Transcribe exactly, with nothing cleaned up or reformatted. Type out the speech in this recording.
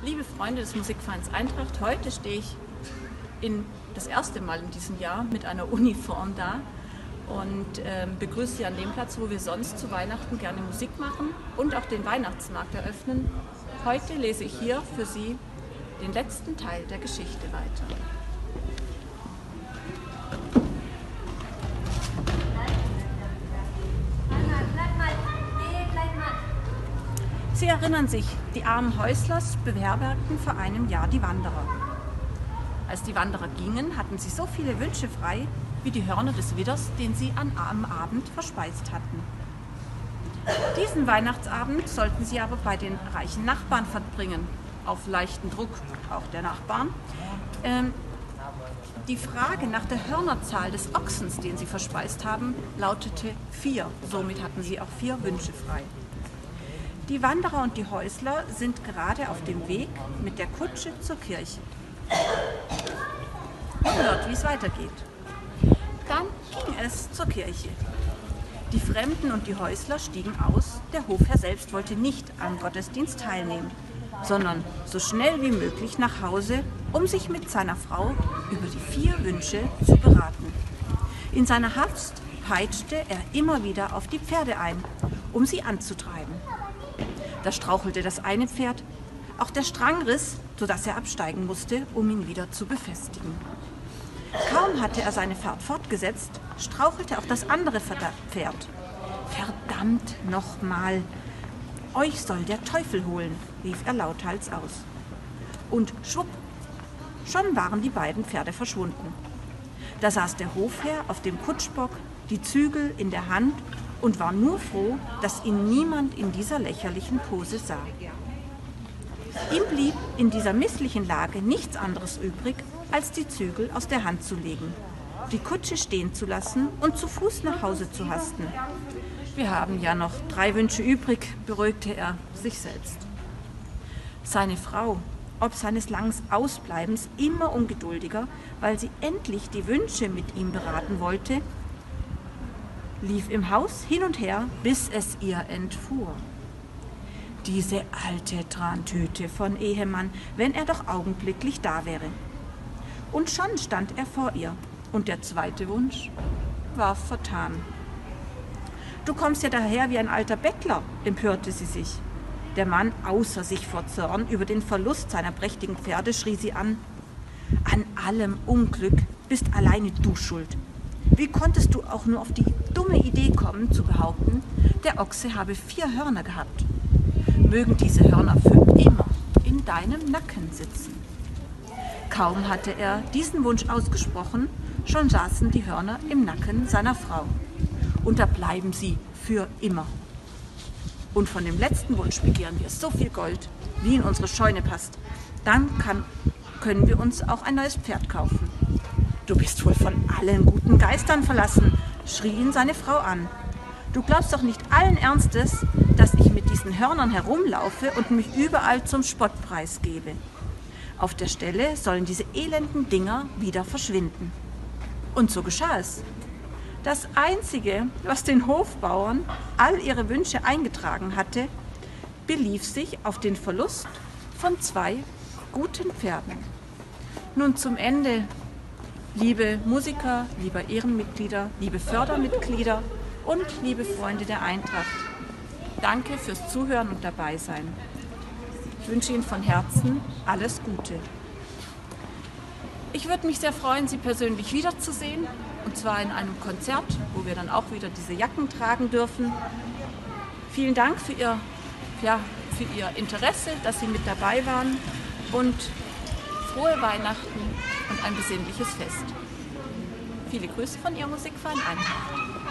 Liebe Freunde des Musikvereins Eintracht, heute stehe ich in, das erste Mal in diesem Jahr mit einer Uniform da und ähm, begrüße Sie an dem Platz, wo wir sonst zu Weihnachten gerne Musik machen und auch den Weihnachtsmarkt eröffnen. Heute lese ich hier für Sie den letzten Teil der Geschichte weiter. Sie erinnern sich, die armen Häuslers beherbergten vor einem Jahr die Wanderer. Als die Wanderer gingen, hatten sie so viele Wünsche frei, wie die Hörner des Widders, den sie an am Abend verspeist hatten. Diesen Weihnachtsabend sollten sie aber bei den reichen Nachbarn verbringen, auf leichten Druck auch der Nachbarn. Ähm, die Frage nach der Hörnerzahl des Ochsens, den sie verspeist haben, lautete vier. Somit hatten sie auch vier Wünsche frei. Die Wanderer und die Häusler sind gerade auf dem Weg mit der Kutsche zur Kirche. Man hört, wie es weitergeht. Dann ging es zur Kirche. Die Fremden und die Häusler stiegen aus. Der Hofherr selbst wollte nicht am Gottesdienst teilnehmen, sondern so schnell wie möglich nach Hause, um sich mit seiner Frau über die vier Wünsche zu beraten. In seiner Hast peitschte er immer wieder auf die Pferde ein, um sie anzutreiben. Da strauchelte das eine Pferd, auch der Strang riss, sodass er absteigen musste, um ihn wieder zu befestigen. Kaum hatte er seine Fahrt fortgesetzt, strauchelte auch das andere Pferd. Verdammt nochmal, euch soll der Teufel holen, rief er lauthals aus. Und schwupp, schon waren die beiden Pferde verschwunden. Da saß der Hofherr auf dem Kutschbock, die Zügel in der Hand und war nur froh, dass ihn niemand in dieser lächerlichen Pose sah. Ihm blieb in dieser misslichen Lage nichts anderes übrig, als die Zügel aus der Hand zu legen, die Kutsche stehen zu lassen und zu Fuß nach Hause zu hasten. Wir haben ja noch drei Wünsche übrig, beruhigte er sich selbst. Seine Frau, ob seines langen Ausbleibens, immer ungeduldiger, weil sie endlich die Wünsche mit ihm beraten wollte, lief im Haus hin und her, bis es ihr entfuhr. Diese alte Trantüte von Ehemann, wenn er doch augenblicklich da wäre. Und schon stand er vor ihr, und der zweite Wunsch war vertan. Du kommst ja daher wie ein alter Bettler, empörte sie sich. Der Mann, außer sich vor Zorn über den Verlust seiner prächtigen Pferde, schrie sie an. An allem Unglück bist alleine du schuld. Wie konntest du auch nur auf die dumme Idee kommen, zu behaupten, der Ochse habe vier Hörner gehabt? Mögen diese Hörner für immer in deinem Nacken sitzen. Kaum hatte er diesen Wunsch ausgesprochen, schon saßen die Hörner im Nacken seiner Frau. Und da bleiben sie für immer. Und von dem letzten Wunsch begehren wir so viel Gold, wie in unsere Scheune passt. Dann kann, können wir uns auch ein neues Pferd kaufen. Du bist wohl von allen guten Geistern verlassen, schrie ihn seine Frau an. Du glaubst doch nicht allen Ernstes, dass ich mit diesen Hörnern herumlaufe und mich überall zum Spottpreis gebe. Auf der Stelle sollen diese elenden Dinger wieder verschwinden. Und so geschah es. Das Einzige, was den Hofbauern all ihre Wünsche eingetragen hatte, belief sich auf den Verlust von zwei guten Pferden. Nun zum Ende. Liebe Musiker, liebe Ehrenmitglieder, liebe Fördermitglieder und liebe Freunde der Eintracht, danke fürs Zuhören und Dabeisein. Ich wünsche Ihnen von Herzen alles Gute. Ich würde mich sehr freuen, Sie persönlich wiederzusehen, und zwar in einem Konzert, wo wir dann auch wieder diese Jacken tragen dürfen. Vielen Dank für Ihr, ja, für Ihr Interesse, dass Sie mit dabei waren, und frohe Weihnachten und ein besinnliches Fest. Viele Grüße von Ihrem Musikverein Eintracht.